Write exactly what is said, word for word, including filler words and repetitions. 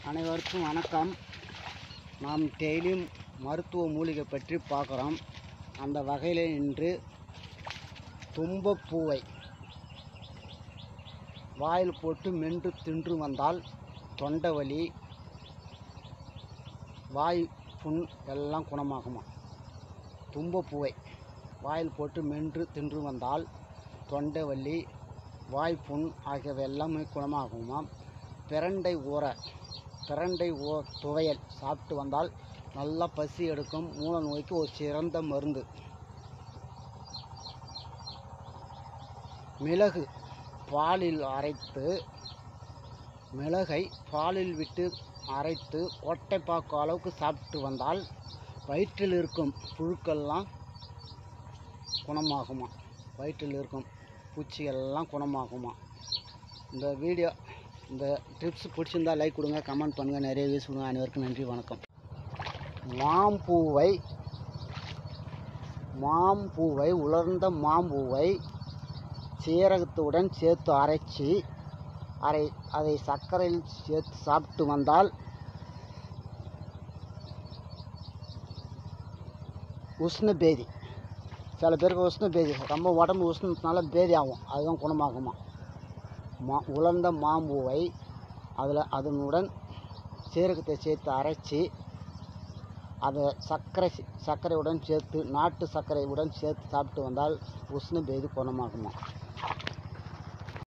அனைவருக்கும் வணக்கம். நாம் டெய்லியும் மருத்துவ மூலிகை பற்றி பார்க்குறோம். அந்த வகையில் இன்று தும்பப்பூவை வாயில் போட்டு மென்று தின்று வந்தால் தொண்டை வலி, வாய் புண் எல்லாம் குணமாகுமா. தும்பப்பூவை வாயில் போட்டு மென்று தின்று வந்தால் தொண்டை வலி, வாய் புண் ஆகியவை எல்லாமே குணமாகுமா. பிரண்டை ஊற பிரண்டை ஊ துவையல் சாப்பிட்டு வந்தால் நல்லா பசி எடுக்கும். மூல நோய்க்கு ஒரு சிறந்த மருந்து. மிளகு பாலில் அரைத்து மிளகை பாலில் விட்டு அரைத்து கொட்டைப்பாக்கு அளவுக்கு சாப்பிட்டு வந்தால் வயிற்றில் இருக்கும் புழுக்கெல்லாம் குணமாகுமா. வயிற்றில் இருக்கும் பூச்சிகள்லாம் குணமாகுமா. இந்த வீடியோ இந்த டிப்ஸ் பிடிச்சிருந்தால் லைக் கொடுங்க, கமெண்ட் பண்ணுங்கள், நிறைய யூஸ் பண்ணுங்கள். அனைவருக்கும் நன்றி, வணக்கம். மாம்பூவை மாம்பூவை உலர்ந்த மாம்பூவை சீரகத்துடன் சேர்த்து அரைச்சி அரை அதை சர்க்கரையில் சேர்த்து சாப்பிட்டு வந்தால் உஷ்ண பேதி, சில பேருக்கு உஷ்ண பேதி, ரொம்ப உடம்பு உஷ்ணத்தினால பேதி ஆகும், அதுதான் குணமாகுமா. மா உலர்ந்த மாம்பூவை அதில் அதனுடன் சீரகத்தை சேர்த்து அரைச்சி அதை சர்க்கரை சர்க்கரையுடன் சேர்த்து நாட்டு சர்க்கரையுடன் சேர்த்து சாப்பிட்டு வந்தால் உஷ்ண பேதி குணமாகுமா.